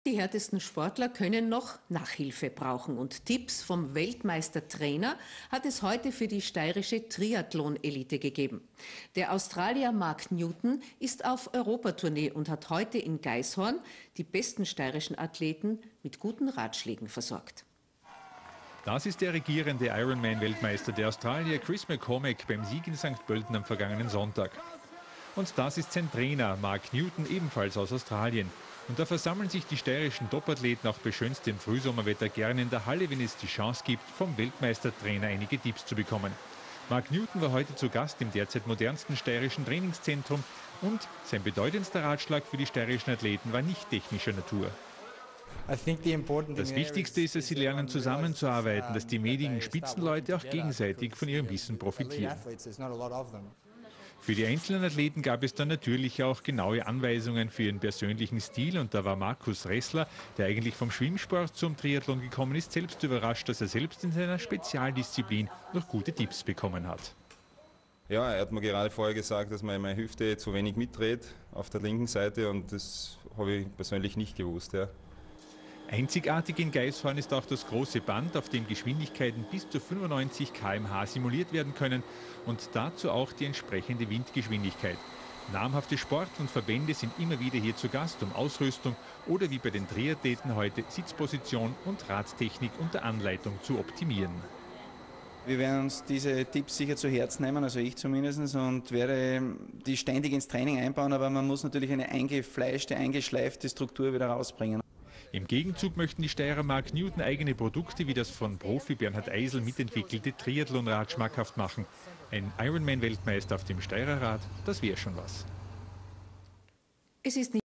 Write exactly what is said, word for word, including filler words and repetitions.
die härtesten Sportler können noch Nachhilfe brauchen. Und Tipps vom Weltmeistertrainer hat es heute für die steirische Triathlon-Elite gegeben. Der Australier Mark Newton ist auf Europatournee und hat heute in Gaishorn die besten steirischen Athleten mit guten Ratschlägen versorgt. Das ist der regierende Ironman-Weltmeister, der Australier Chris McCormack, beim Sieg in Sankt Pölten am vergangenen Sonntag. Und das ist sein Trainer, Mark Newton, ebenfalls aus Australien. Und da versammeln sich die steirischen Topathleten auch bei schönstem Frühsommerwetter gerne in der Halle, wenn es die Chance gibt, vom Weltmeistertrainer einige Tipps zu bekommen. Mark Newton war heute zu Gast im derzeit modernsten steirischen Trainingszentrum und sein bedeutendster Ratschlag für die steirischen Athleten war nicht technischer Natur. Das Wichtigste ist, dass sie lernen zusammenzuarbeiten, dass die medigen Spitzenleute auch gegenseitig von ihrem Wissen profitieren. Für die einzelnen Athleten gab es dann natürlich auch genaue Anweisungen für ihren persönlichen Stil und da war Markus Ressler, der eigentlich vom Schwimmsport zum Triathlon gekommen ist, selbst überrascht, dass er selbst in seiner Spezialdisziplin noch gute Tipps bekommen hat. Ja, er hat mir gerade vorher gesagt, dass meine Hüfte zu wenig mitdreht auf der linken Seite und das habe ich persönlich nicht gewusst. Ja. Einzigartig in Gaishorn ist auch das große Band, auf dem Geschwindigkeiten bis zu fünfundneunzig Kilometer pro Stunde simuliert werden können und dazu auch die entsprechende Windgeschwindigkeit. Namhafte Sport- und Verbände sind immer wieder hier zu Gast, um Ausrüstung oder wie bei den Triathleten heute Sitzposition und Radtechnik unter Anleitung zu optimieren. Wir werden uns diese Tipps sicher zu Herzen nehmen, also ich zumindest, und werde die ständig ins Training einbauen, aber man muss natürlich eine eingefleischte, eingeschleifte Struktur wieder rausbringen. Im Gegenzug möchten die Steirer Mark Newton eigene Produkte wie das von Profi Bernhard Eisel mitentwickelte Triathlonrad schmackhaft machen. Ein Ironman-Weltmeister auf dem Steirerrad, das wäre schon was. Es ist nicht